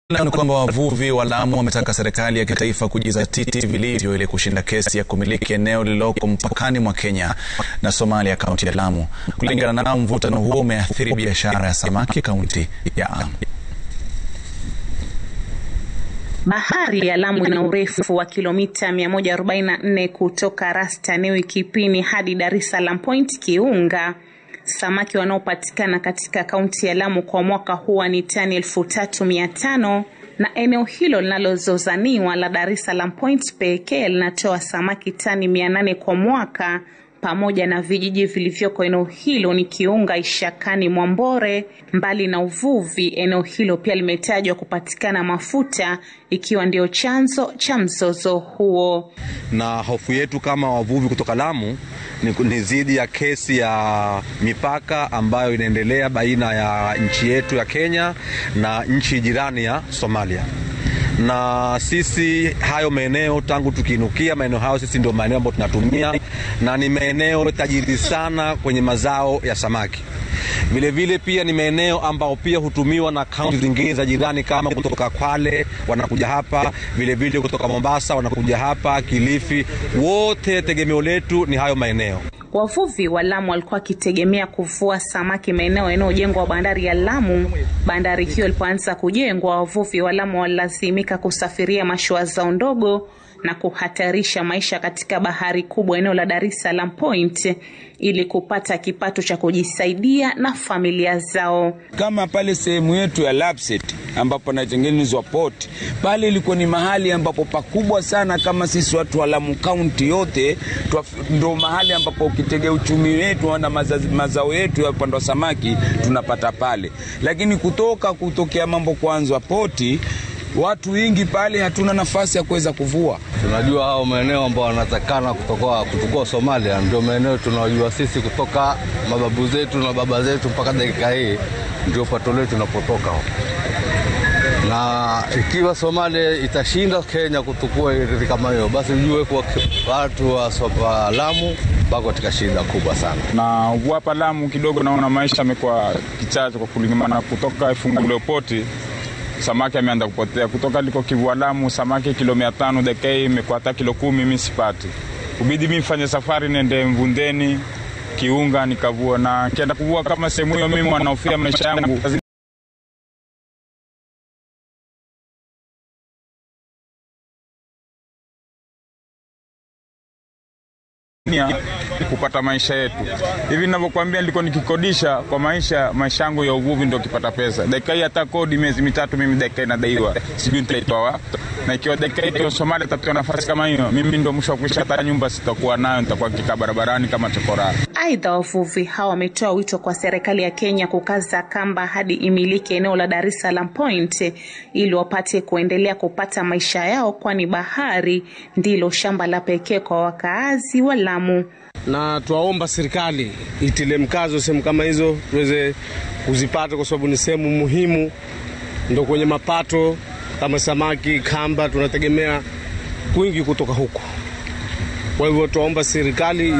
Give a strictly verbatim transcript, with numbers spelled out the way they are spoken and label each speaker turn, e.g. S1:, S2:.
S1: Ni kwamba wavuvi wa Lamu wametaka serikali ya kitaifa kujizatiti vilivyo ili kushinda kesi ya kumiliki eneo lililoko mpakani mwa Kenya na Somalia kaunti ya Lamu. Kulingana nao, mvutano huo umeathiri biashara ya samaki kaunti ya Lamu.
S2: Bahari ya Lamu ina urefu wa kilomita mia moja arobaini na nne kutoka Rastanewi Kipini hadi Dar es Salaam Point Kiunga. Samaki wanaopatikana katika kaunti ya Lamu kwa mwaka huwa ni tani elfu tatu mia tano, na eneo hilo linalozozaniwa la Dar es Salaam Point pekee linatoa samaki tani mia nane kwa mwaka. Pamoja na vijiji vilivyoko eneo hilo ni Kiunga, Ishakani, Mwambore. Mbali na uvuvi, eneo hilo pia limetajwa kupatikana mafuta, ikiwa ndio chanzo cha mzozo huo.
S3: Na hofu yetu kama wavuvi kutoka Lamu ni, ni zidi ya kesi ya mipaka ambayo inaendelea baina ya nchi yetu ya Kenya na nchi jirani ya Somalia. Na sisi hayo maeneo tangu tukiinukia maeneo hayo, sisi ndio maeneo ambayo tunatumia, na ni maeneo tajiri sana kwenye mazao ya samaki. Vile vile pia ni maeneo ambao pia hutumiwa na kaunti zingine za jirani, kama kutoka Kwale wanakuja hapa, vile vile kutoka Mombasa wanakuja hapa, Kilifi. Wote tegemeo letu ni hayo maeneo.
S2: Wavuvi wa Lamu walikuwa wakitegemea kuvua samaki maeneo yanayojengwa bandari ya Lamu. Bandari hiyo ilipoanza kujengwa, wavuvi wa Lamu walilazimika kusafiria mashua zao ndogo na kuhatarisha maisha katika bahari kubwa eneo la Dar es Salaam Point ili kupata kipato cha kujisaidia na familia zao.
S4: Kama pale sehemu yetu ya Lapset ambapo natengenezwa port, pale ilikuwa ni mahali ambapo pakubwa sana. Kama sisi watu wa Lamu County yote ndio mahali ambapo ukitegea uchumi wetu na mazao yetu ya upande wa samaki tunapata pale. Lakini kutoka kutokea mambo kuanzwa poti, watu wengi pale hatuna nafasi ya kuweza kuvua.
S5: Tunajua hao maeneo ambao wanatakana kutoka kutoka Somalia ndio maeneo tunajua sisi kutoka mababu zetu na baba zetu mpaka dakika hii ndio pato letu tunapotoka. Na ikiwa Somalia itashinda Kenya kutukua ardhi kama hiyo, basi ujue kwa watu wa Lamu bako katika shida kubwa sana.
S4: Na hapa Lamu kidogo naona maisha yamekuwa kichache kwa kulingana kutoka Ifungule poti. Samaki ameanza kupotea kutoka liko kivua Lamu, samaki kilo mia tano dekei imekuwa hata kilo kumi mimi sipati. Ubidi mimi mfanye safari nende Mvundeni, Kiunga nikavua, na kienda kuvua kama sehemu hiyo mimi wanaofia maisha yangu kupata maisha yetu. Hivi ninavyokuambia nilikuwa nikikodisha kwa maisha maisha yangu ya uvuvi ndio kipata pesa. Dakika hii hata kodi miezi mitatu mimi dakika inadaiwa. Sijui nitaitoa. Na ikiwa dakika hii kwa Somalia tapata nafasi kama hiyo, mimi ndio mwisho kuisha hata nyumba sitakuwa nayo, nitakuwa kikaa barabarani kama chokora.
S2: Aidha, wavuvi hao wametoa wito kwa serikali ya Kenya kukaza kamba hadi imiliki eneo la Dar es Salaam Point ili wapate kuendelea kupata maisha yao, kwani bahari ndilo shamba la pekee kwa wakaazi wa Lamu.
S6: Na tuwaomba serikali itile mkazo sehemu kama hizo tuweze kuzipata, kwa sababu ni sehemu muhimu, ndio kwenye mapato kama samaki, kamba tunategemea kwingi kutoka huko. Kwa hivyo tuwaomba serikali